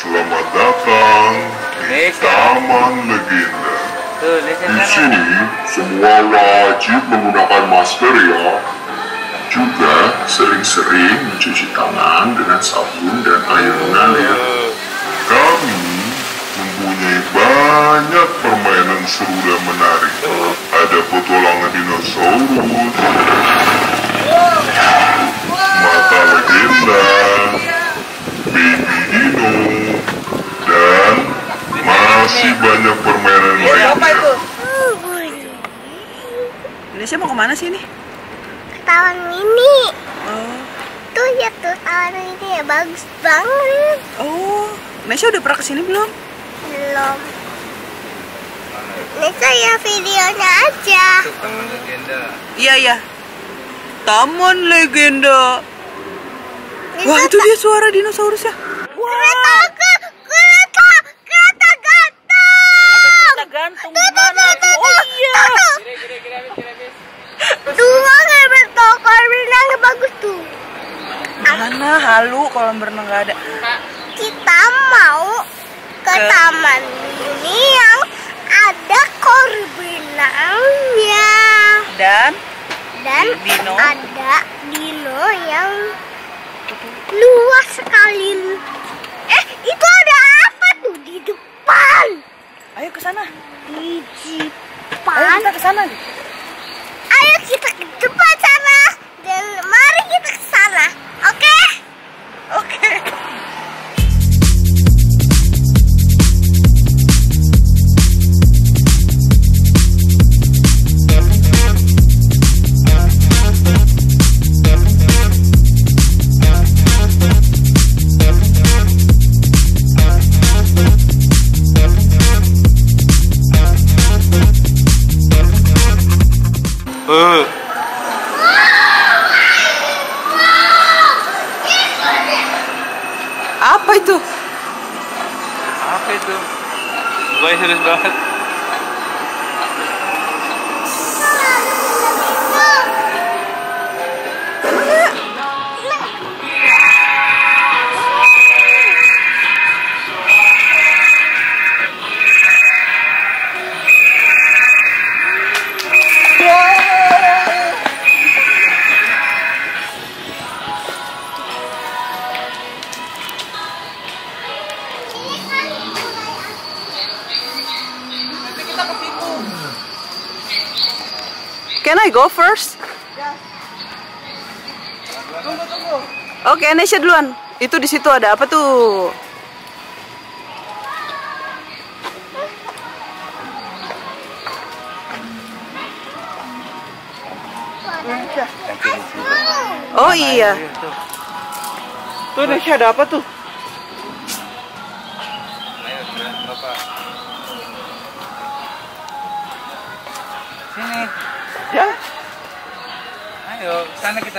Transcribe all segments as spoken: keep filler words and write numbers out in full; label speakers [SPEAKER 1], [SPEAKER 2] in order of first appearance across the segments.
[SPEAKER 1] Selamat datang di Taman Legenda. Di sini semua wajib menggunakan masker ya. Juga sering-sering mencuci tangan dengan sabun dan air mengalir. Kami mempunyai banyak permainan seru dan menarik. Ada petualangan dinosaurus, mata legenda, baby dino, dan masih banyak permainan lainnya.
[SPEAKER 2] Apa itu? Indonesia mau kemana sih ini?
[SPEAKER 3] Ke taman mini.
[SPEAKER 2] Oh.
[SPEAKER 3] Tuh ya tuh taman mini ya, bagus banget.
[SPEAKER 2] Oh, Indonesia udah pernah kesini belum?
[SPEAKER 3] Belum. Ini saya videonya aja.
[SPEAKER 4] Taman Legenda.
[SPEAKER 2] Iya iya. Taman Legenda.
[SPEAKER 3] Ini
[SPEAKER 2] Wah, itu dia suara dinosaurus ya.
[SPEAKER 3] kereta ke kereta kereta gantung.
[SPEAKER 2] Kereta gantung di mana tuh? Oh iya.
[SPEAKER 3] Dua kayak kolam renang bagus tuh.
[SPEAKER 2] Mana halu kolam berenang nggak ada.
[SPEAKER 3] Kita mau ke
[SPEAKER 2] Ke-
[SPEAKER 3] taman mini yang ada kolam renangnya.
[SPEAKER 2] Dan
[SPEAKER 3] Dan
[SPEAKER 2] Dino.
[SPEAKER 3] ada dino yang luas sekali. Eh, itu ada apa tuh di depan?
[SPEAKER 2] ayo ke sana.
[SPEAKER 3] Di
[SPEAKER 2] Ayo
[SPEAKER 3] depan.
[SPEAKER 2] kita ke sana.
[SPEAKER 3] Ayo kita ke depan sana. Dan mari kita ke sana. Oke?
[SPEAKER 2] Oke.
[SPEAKER 4] Eh,
[SPEAKER 2] Apa itu?
[SPEAKER 4] apa itu? Gue serius banget.
[SPEAKER 2] Can I go first? Oke, Nesha duluan. Itu di situ ada apa tuh? Oh iya. Tuh Nesha ada apa tuh?
[SPEAKER 4] Ayo, Bapak. Sini.
[SPEAKER 2] Ya.
[SPEAKER 4] Ayo, sana kita.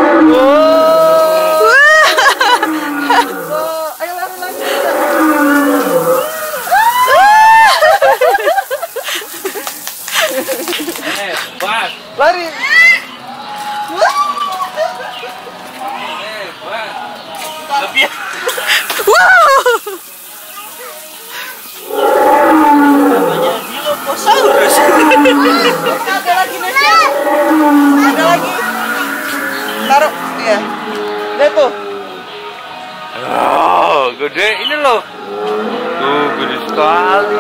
[SPEAKER 2] Wah. Ayo lari lagi.
[SPEAKER 4] Eh, Bas.
[SPEAKER 2] Lari.
[SPEAKER 4] Eh, Bas. Lebih.
[SPEAKER 2] Wow.
[SPEAKER 4] Namanya Dilophosaurus.
[SPEAKER 2] Ada lagi Nesha. Ada lagi. Taruh. Iya. Lihat tuh.
[SPEAKER 4] Oh, gede ini loh. Tuh, gede sekali.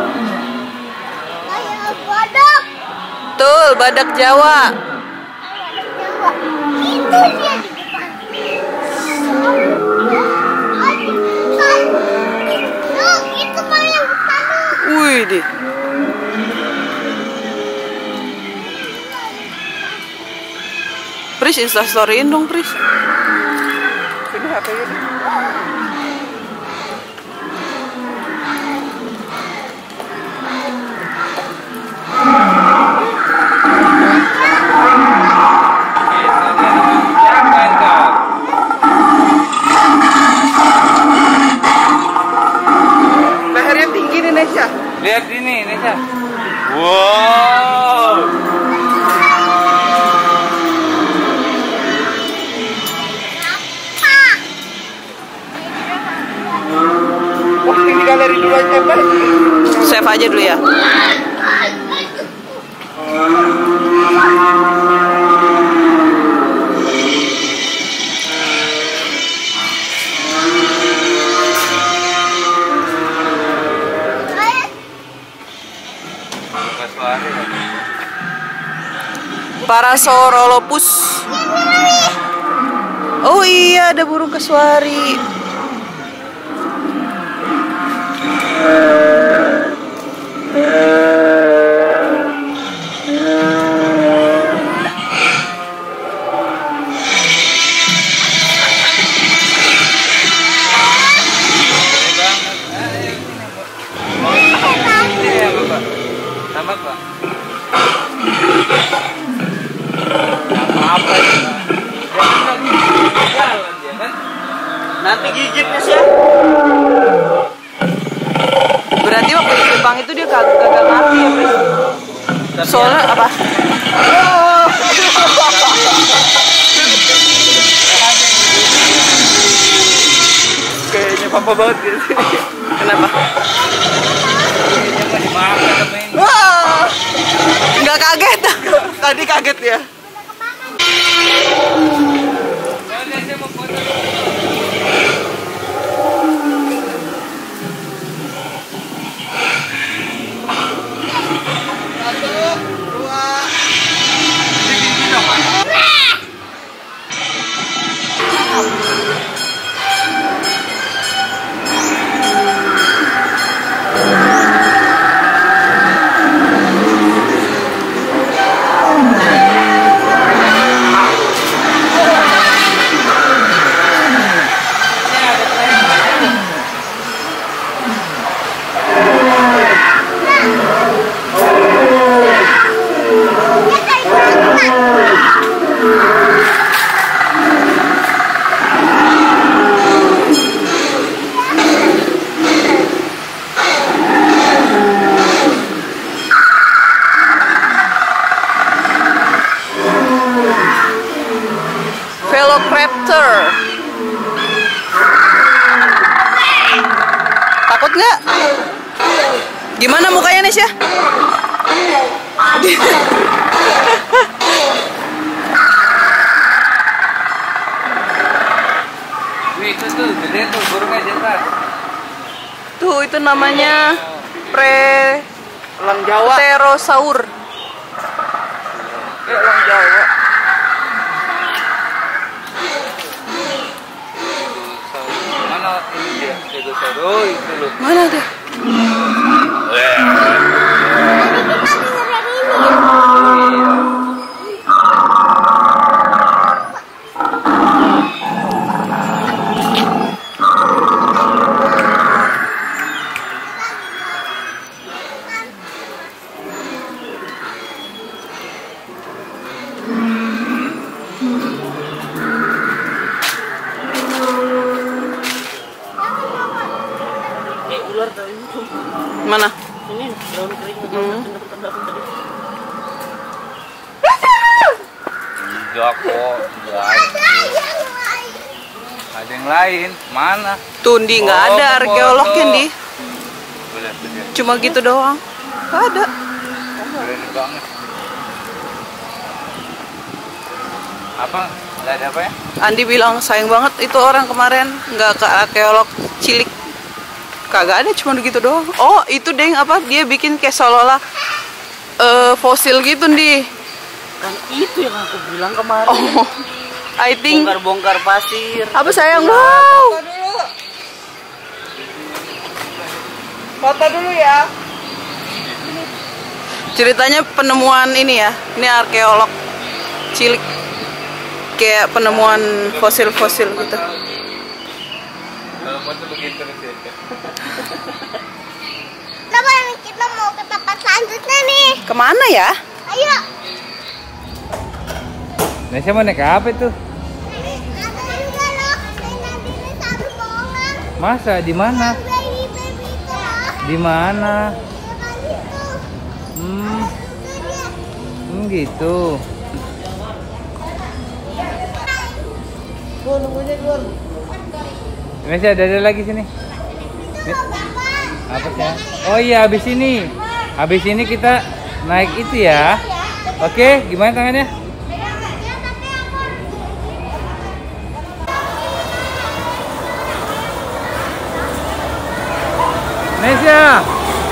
[SPEAKER 3] Kayak badak.
[SPEAKER 2] Betul, badak Jawa.
[SPEAKER 3] Itu dia di depan. Tuh, itu mau yang ke sana.
[SPEAKER 2] Wih deh. Pris, instastoryin dong, Pris. Sini H P-nya deh. Lehernya tinggi nih, Nesha.
[SPEAKER 4] Lihat ini, Nesha. Wow. galeri dulu aja, Pak.
[SPEAKER 2] Save aja dulu ya. Parasaurolophus. Oh iya, ada burung kasuari.
[SPEAKER 4] Tambah, Pak. Apa itu? Jalan dia kan?
[SPEAKER 2] Nanti gigitnya sih. Berarti waktu di Jepang itu dia kagak kagak mati ya, Bre? Soalnya apa? Oh.
[SPEAKER 4] Kayaknya papa banget gitu sih.
[SPEAKER 2] Kenapa?
[SPEAKER 4] Kayaknya mau dimakan sama ini.
[SPEAKER 2] Wah, nggak kaget. Tadi kaget ya.
[SPEAKER 4] Soalnya saya mau foto.
[SPEAKER 2] Velociraptor. Takut nggak? Gimana mukanya Nesya?
[SPEAKER 4] Wih, itu tuh gede tuh burungnya jantan.
[SPEAKER 2] Tuh itu namanya pre
[SPEAKER 4] Elang Jawa.
[SPEAKER 2] pterosaur.
[SPEAKER 4] Eh, elang Jawa. Mana ini dia? Stegosaurus. Oh, itu loh.
[SPEAKER 2] Mana deh? Mana?
[SPEAKER 5] Ini daun kering.
[SPEAKER 2] Hmm.
[SPEAKER 4] Enggak kok, enggak ada. Ada yang lain, mana?
[SPEAKER 2] Tuh Di, nggak
[SPEAKER 4] Oh,
[SPEAKER 2] ada arkeolognya
[SPEAKER 4] foto.
[SPEAKER 2] Di.
[SPEAKER 4] Boleh, boleh.
[SPEAKER 2] Cuma gitu doang. Nggak ada.
[SPEAKER 4] Keren banget. Apa? Nggak ada apa ya?
[SPEAKER 2] Andi bilang sayang banget itu orang kemarin nggak ke arkeolog cilik. Kagak ada, cuma begitu doang. Oh itu deng apa dia bikin kayak seolah-olah eh, fosil gitu Di.
[SPEAKER 5] Kan itu yang aku bilang kemarin.
[SPEAKER 2] Oh, I think.
[SPEAKER 5] Bongkar-bongkar pasir.
[SPEAKER 2] Apa sayang? Wow. Foto dulu ya. Ceritanya penemuan ini ya. Ini arkeolog cilik. Kayak penemuan fosil-fosil gitu.
[SPEAKER 4] Kalau foto begitu terus ya.
[SPEAKER 3] Nah, kita mau ke tempat selanjutnya nih.
[SPEAKER 2] Kemana ya?
[SPEAKER 3] Ayo.
[SPEAKER 4] Nah, saya mau naik apa itu?
[SPEAKER 3] Ada juga loh, mainan dinosaurus bohongan.
[SPEAKER 4] Masa di mana?
[SPEAKER 3] Baby baby itu loh.
[SPEAKER 4] Di mana?
[SPEAKER 3] Ya kan itu.
[SPEAKER 4] Hmm,
[SPEAKER 3] Itu dia.
[SPEAKER 4] hmm gitu.
[SPEAKER 5] Gua nunggunya gua.
[SPEAKER 4] Masih ada, ada lagi sini.
[SPEAKER 3] Itu loh, Bapak.
[SPEAKER 4] Apa sih? Oh iya, habis ini. Habis ini kita naik itu ya. Oke, gimana tangannya? Nesya.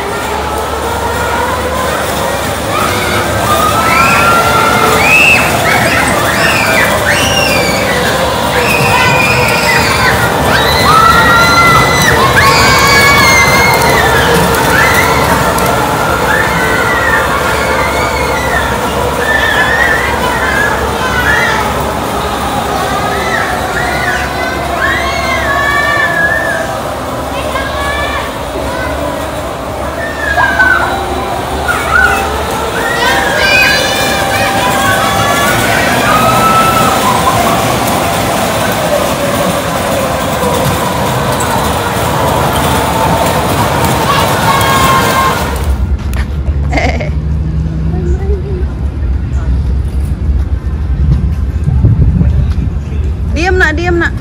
[SPEAKER 2] Diam nak, diam nak.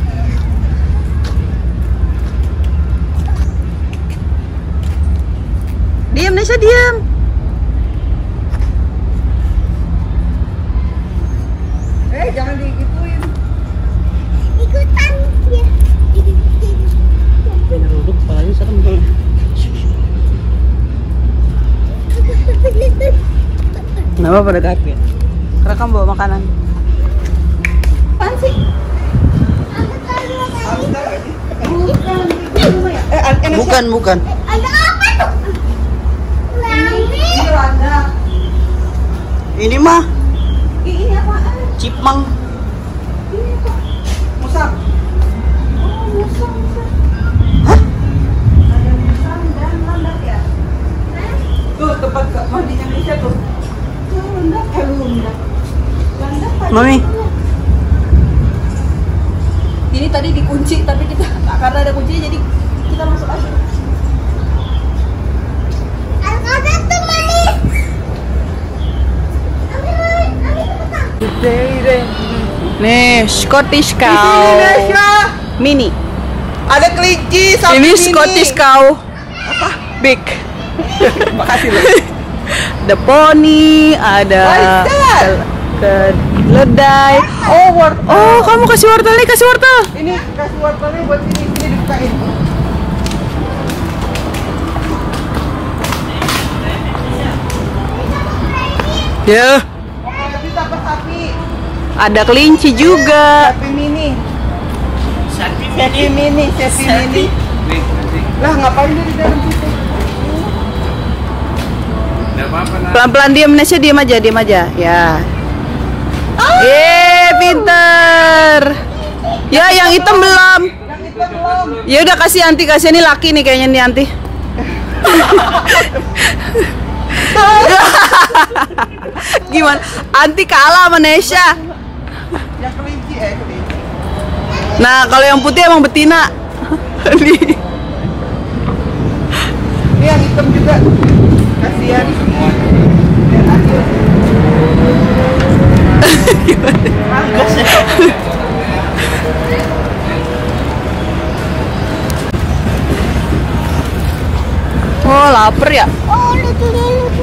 [SPEAKER 2] Diam Nesya, diam. Eh, jangan digituin.
[SPEAKER 3] Ikutan dia.
[SPEAKER 5] Duduk kepalanya serem.
[SPEAKER 2] Kenapa pada kaget? Karena kamu bawa makanan. Apaan sih? Bukan, bukan.
[SPEAKER 3] Ada apa tuh? Lambi.
[SPEAKER 2] Ini mah
[SPEAKER 3] Ini apaan?
[SPEAKER 2] cipmang.
[SPEAKER 3] Musang. Oh, musang, musang.
[SPEAKER 2] Hah?
[SPEAKER 3] Ada musang dan landak ya?
[SPEAKER 2] Tuh tempat mandinya Nesya tuh.
[SPEAKER 3] Tuh, landak. Eh, landak. Landak pada
[SPEAKER 2] Mami.
[SPEAKER 3] mana?
[SPEAKER 2] Ini tadi dikunci tapi kita karena ada kuncinya jadi kita masuk aja.
[SPEAKER 3] Ada tuh, Mami. Ambil, Mami. Ambil cepetan.
[SPEAKER 2] Nih, Scottish Cow Mini.
[SPEAKER 6] Ada kelinci, sapi
[SPEAKER 2] Ini
[SPEAKER 6] mini.
[SPEAKER 2] Scottish Cow apa? Big.
[SPEAKER 6] Makasih loh.
[SPEAKER 2] Ada poni, ada
[SPEAKER 6] What is that?
[SPEAKER 2] keledai.
[SPEAKER 6] Oh, wortel.
[SPEAKER 2] Oh, kamu kasih wortel nih, kasih wortel.
[SPEAKER 6] Ini kasih wortelnya buat sini, sini dibukain.
[SPEAKER 2] Ya,
[SPEAKER 6] Sapi apa sapi?
[SPEAKER 2] ada kelinci juga.
[SPEAKER 6] Sapi mini. Sapi mini, sapi mini.
[SPEAKER 4] Nih, nanti.
[SPEAKER 6] Lah ngapain dia di dalam situ?
[SPEAKER 4] Enggak apa-apa, Nak.
[SPEAKER 2] Pelan-pelan diam Nesya, diam aja, diam aja. Ya. Eh, pinter. Ya, yang hitam belum.
[SPEAKER 6] Yang itu belum.
[SPEAKER 2] Ya udah kasih Anti, kasih ini laki nih kayaknya nih Anti. Gimana? Anti kalah sama Nesya.
[SPEAKER 6] Yang kelinci eh kelinci.
[SPEAKER 2] Nah, kalau yang putih emang betina. Nih.
[SPEAKER 6] Ini yang hitam juga. Kasihan. Biar adil.
[SPEAKER 2] Oh, lapar ya?
[SPEAKER 3] Oh, lucu, lucu.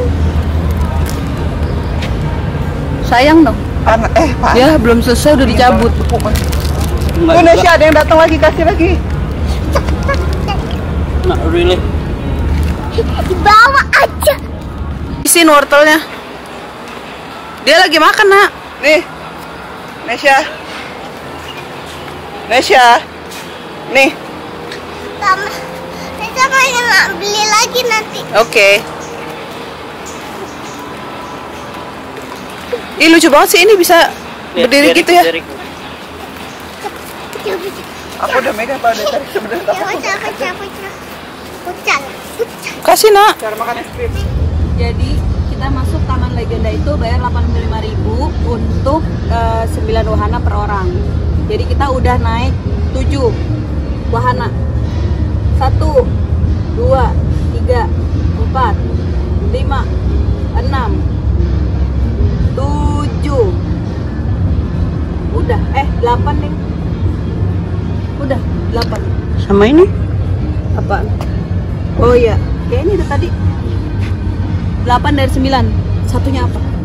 [SPEAKER 2] Sayang dong.
[SPEAKER 6] Anak eh Pak.
[SPEAKER 2] Ya, belum selesai udah dicabut.
[SPEAKER 6] Tuh Nesya ada yang datang lagi, kasih lagi.
[SPEAKER 5] Not really.
[SPEAKER 3] Dibawa aja.
[SPEAKER 2] Isin wortelnya. Dia lagi makan, Nak.
[SPEAKER 6] Nih. Nesya. Nesya. Nih.
[SPEAKER 3] Sama. Kita mau beli lagi nanti.
[SPEAKER 2] Oke. Ih, lucu banget sih ini bisa berdiri gitu ya.
[SPEAKER 6] Aku udah megang pada tarik sebenarnya.
[SPEAKER 3] Coba, coba, coba, coba. Pucal, pucal.
[SPEAKER 2] Kasih, Nak.
[SPEAKER 6] Cara makan es krim.
[SPEAKER 2] Jadi kita masuk Taman Legenda itu bayar delapan puluh lima ribu untuk eh, sembilan wahana per orang. Jadi kita udah naik tujuh wahana. Satu, dua, tiga, empat, lima, enam, tujuh. Udah, eh delapan nih. Udah, delapan. Sama ini? Apaan? Oh iya, ya ini udah tadi. delapan dari sembilan. Satunya apa?